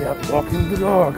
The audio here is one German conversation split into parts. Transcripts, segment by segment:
are walking the dog.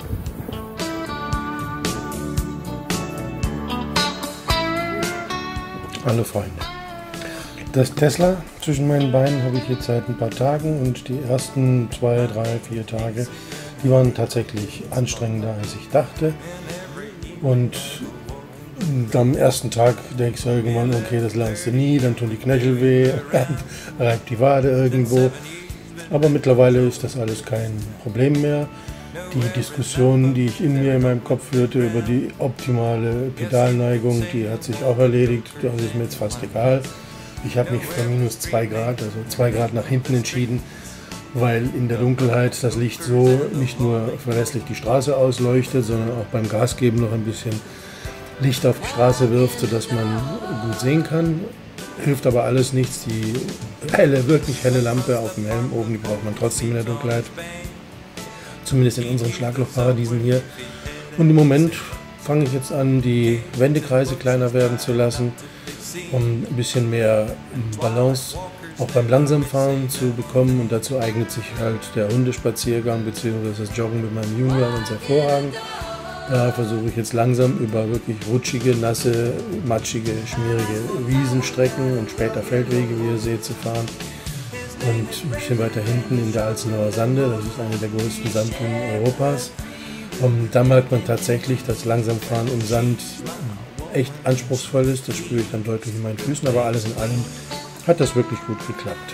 Hallo Freunde. Das Tesla zwischen meinen Beinen habe ich jetzt seit ein paar Tagen und die ersten 2, 3, 4 Tage, die waren tatsächlich anstrengender als ich dachte. Und am ersten Tag denkst du irgendwann, okay, das lernst du nie, dann tun die Knöchel weh, dann reibt die Wade irgendwo. Aber mittlerweile ist das alles kein Problem mehr. Die Diskussion, die ich in mir in meinem Kopf führte über die optimale Pedalneigung, die hat sich auch erledigt. Das ist mir jetzt fast egal. Ich habe mich für minus 2 Grad, also 2 Grad nach hinten entschieden, weil in der Dunkelheit das Licht so nicht nur verlässlich die Straße ausleuchtet, sondern auch beim Gasgeben noch ein bisschen Licht auf die Straße wirft, sodass man gut sehen kann. Hilft aber alles nichts. Die wirklich helle Lampe auf dem Helm oben, die braucht man trotzdem in der Dunkelheit. Zumindest in unseren Schlaglochparadiesen hier. Und im Moment fange ich jetzt an, die Wendekreise kleiner werden zu lassen, um ein bisschen mehr Balance auch beim Langsamfahren zu bekommen. Und dazu eignet sich halt der Hundespaziergang bzw. das Joggen mit meinem Junior ganz hervorragend. Da versuche ich jetzt langsam über wirklich rutschige, nasse, matschige, schmierige Wiesenstrecken und später Feldwege, wie ihr seht, zu fahren. Und ein bisschen weiter hinten in der Alzenauer Sande, das ist eine der größten Sandungen Europas. Und da merkt man tatsächlich, dass Langsamfahren im Sand echt anspruchsvoll ist. Das spüre ich dann deutlich in meinen Füßen, aber alles in allem hat das wirklich gut geklappt.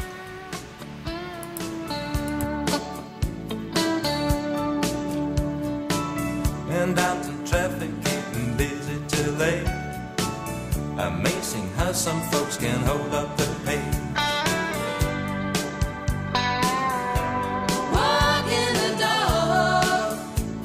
And out in traffic, getting busy till late. Amazing how some folks can hold up the pace. Walking the dog.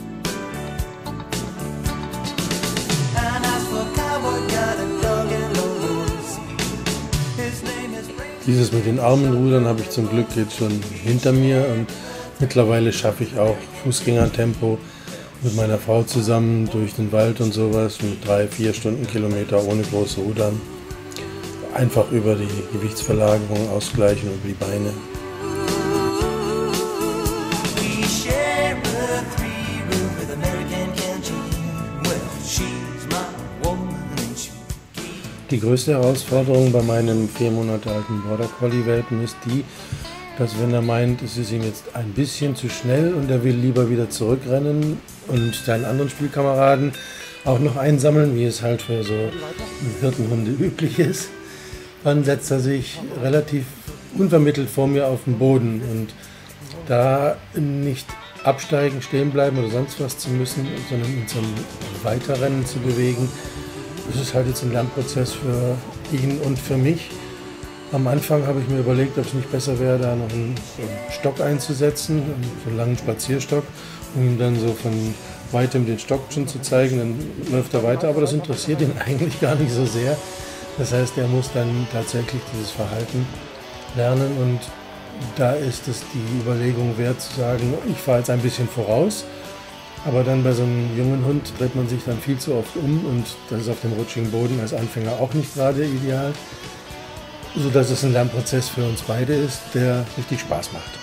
And as for cowboy, got a dog in the woods. His name is Dieses mit den Armenrudern habe ich zum Glück jetzt schon hinter mir und mittlerweile schaffe ich auch Fußgängertempo mit meiner Frau zusammen durch den Wald und sowas mit 3-4 Stundenkilometer ohne große Rudern. Einfach über die Gewichtsverlagerung ausgleichen über die Beine. we share a 3-room with American canteen. Well, she's my woman and she Die größte Herausforderung bei meinem 4 Monate alten Border Collie Welpen ist die, dass wenn er meint, es ist ihm jetzt ein bisschen zu schnell und er will lieber wieder zurückrennen und seinen anderen Spielkameraden auch noch einsammeln, wie es halt für so Hirtenhunde üblich ist, dann setzt er sich relativ unvermittelt vor mir auf den Boden und da nicht absteigen, stehen bleiben oder sonst was zu müssen, sondern ihn zum Weiterrennen zu bewegen, das ist halt jetzt ein Lernprozess für ihn und für mich. Am Anfang habe ich mir überlegt, ob es nicht besser wäre, da noch einen Stock einzusetzen, so einen langen Spazierstock, um ihm dann so von weitem den Stock schon zu zeigen, dann läuft er weiter, aber das interessiert ihn eigentlich gar nicht so sehr. Das heißt, er muss dann tatsächlich dieses Verhalten lernen und da ist es die Überlegung wert zu sagen, ich fahre jetzt ein bisschen voraus, aber dann bei so einem jungen Hund dreht man sich dann viel zu oft um und das ist auf dem rutschigen Boden als Anfänger auch nicht gerade ideal. Sodass es ein Lernprozess für uns beide ist, der richtig Spaß macht.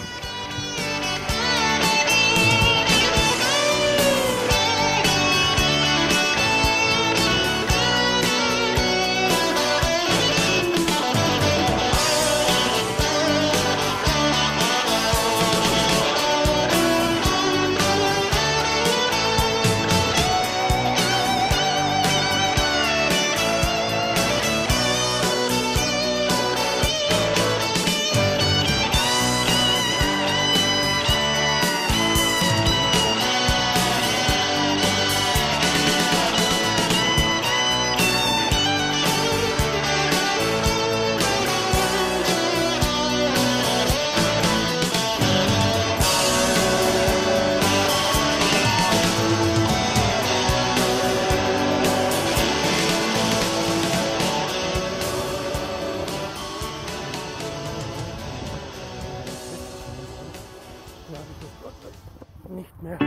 Nicht mehr.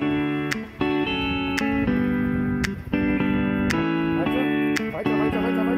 Weiter, weiter, weiter, weiter.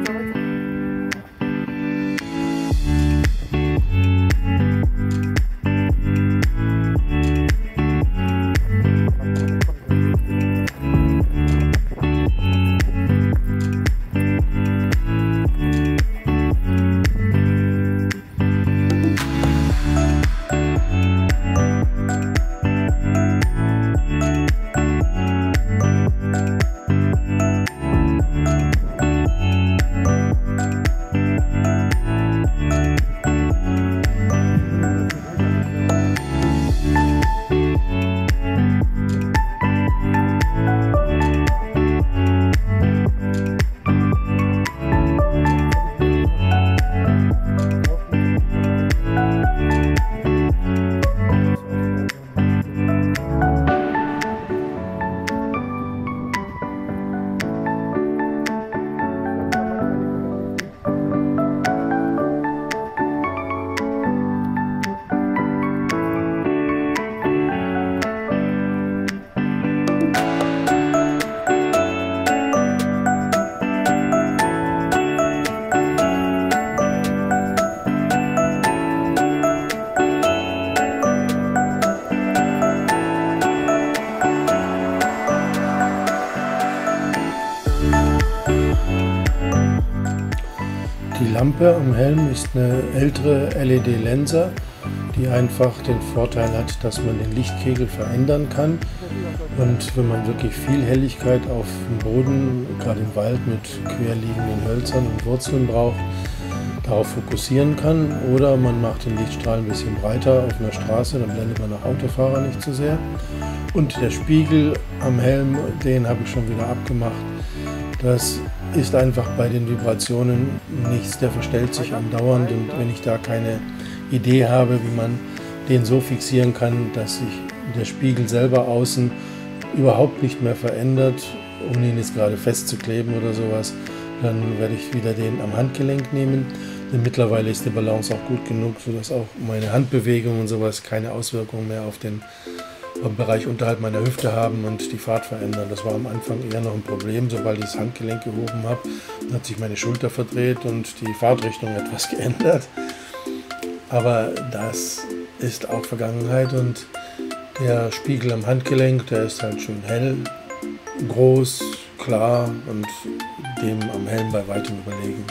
Lampe am Helm ist eine ältere LED-Lenser, die einfach den Vorteil hat, dass man den Lichtkegel verändern kann. Und wenn man wirklich viel Helligkeit auf dem Boden, gerade im Wald mit querliegenden Hölzern und Wurzeln braucht, darauf fokussieren kann. Oder man macht den Lichtstrahl ein bisschen breiter auf einer Straße, dann blendet man auch Autofahrer nicht zu sehr. Und der Spiegel am Helm, den habe ich schon wieder abgemacht. Das ist einfach bei den Vibrationen nichts, der verstellt sich andauernd, und wenn ich da keine Idee habe, wie man den so fixieren kann, dass sich der Spiegel selber außen überhaupt nicht mehr verändert, ohne ihn jetzt gerade festzukleben oder sowas, dann werde ich wieder den am Handgelenk nehmen. Denn mittlerweile ist die Balance auch gut genug, sodass auch meine Handbewegungen und sowas keine Auswirkungen mehr auf den Bereich unterhalb meiner Hüfte haben und die Fahrt verändern. Das war am Anfang eher noch ein Problem. Sobald ich das Handgelenk gehoben habe, hat sich meine Schulter verdreht und die Fahrtrichtung etwas geändert. Aber das ist auch Vergangenheit, und der Spiegel am Handgelenk, der ist halt schön hell, groß, klar und dem am Helm bei weitem überlegen.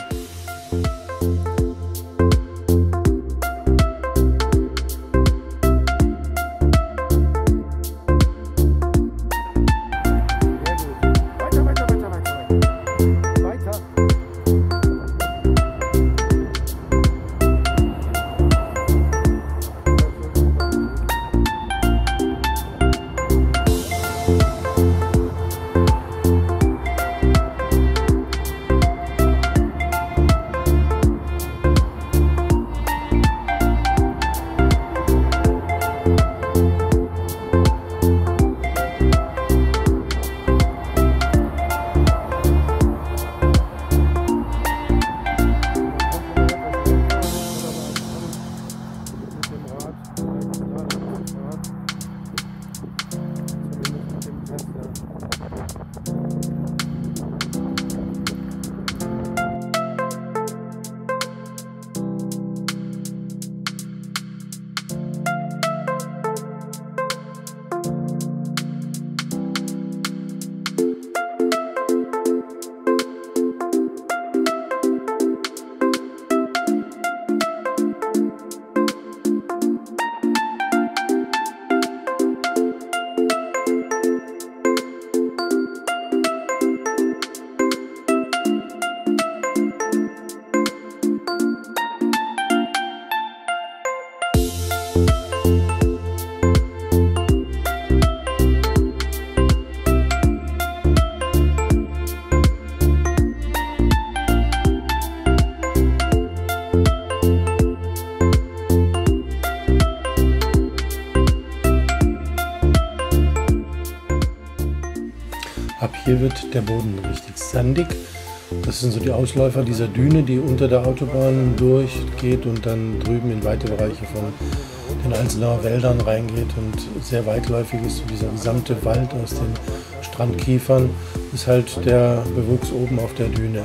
Ab hier wird der Boden richtig sandig. Das sind so die Ausläufer dieser Düne, die unter der Autobahn durchgeht und dann drüben in weite Bereiche von den Alsenauer Wäldern reingeht und sehr weitläufig ist. So dieser gesamte Wald aus den Strandkiefern ist halt der Bewuchs oben auf der Düne.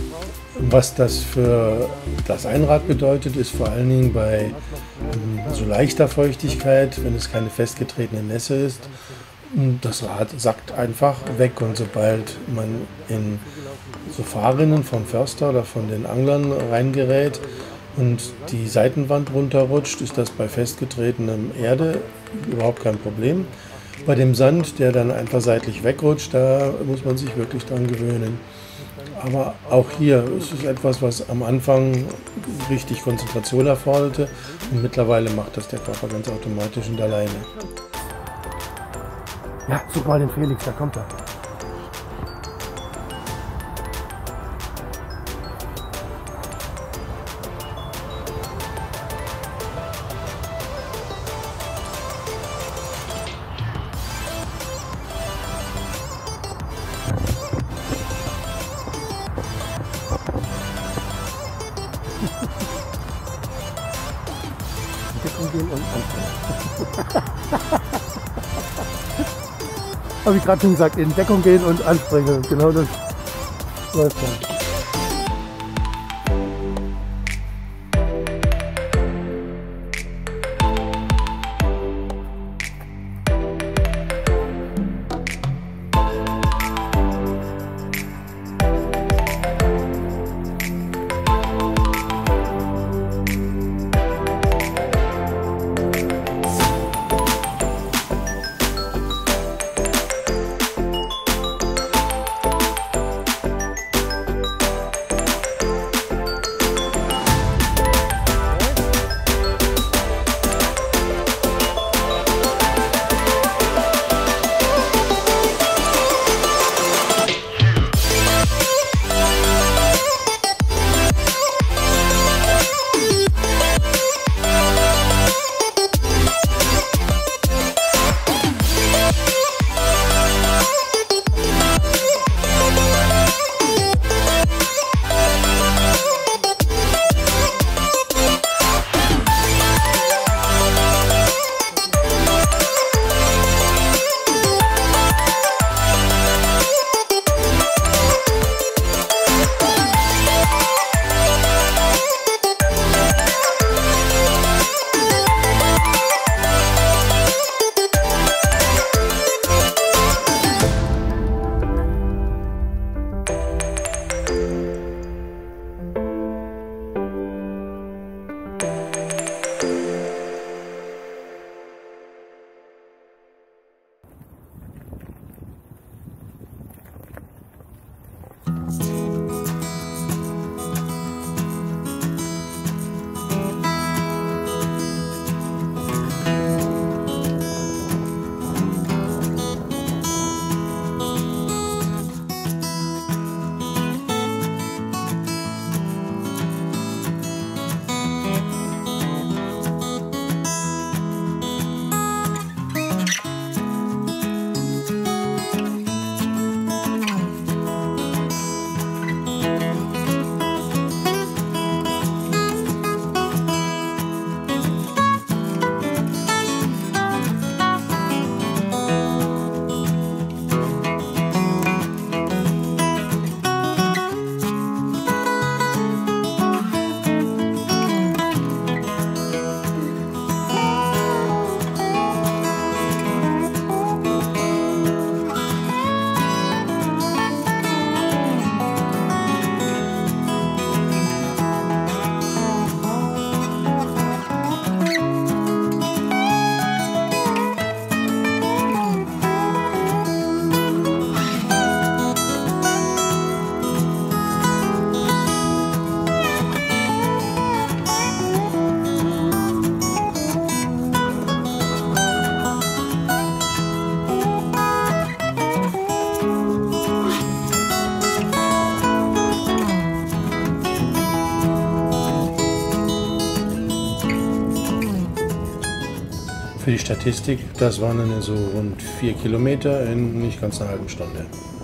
Was das für das Einrad bedeutet, ist vor allen Dingen bei so leichter Feuchtigkeit, wenn es keine festgetretene Nässe ist. Das Rad sackt einfach weg, und sobald man in so Fahrrinnen vom Förster oder von den Anglern reingerät und die Seitenwand runterrutscht, ist das bei festgetretenem Erde überhaupt kein Problem. Bei dem Sand, der dann einfach seitlich wegrutscht, da muss man sich wirklich dran gewöhnen. Aber auch hier ist es etwas, was am Anfang richtig Konzentration erforderte, und mittlerweile macht das der Körper ganz automatisch und alleine. Ja, such mal den Felix, da kommt er. Deckung gehen und anspringen. Habe ich gerade schon gesagt, in Deckung gehen und anspringen. Genau das läuft dann. Für die Statistik, das waren dann so rund 4 Kilometer in nicht ganz einer halben Stunde.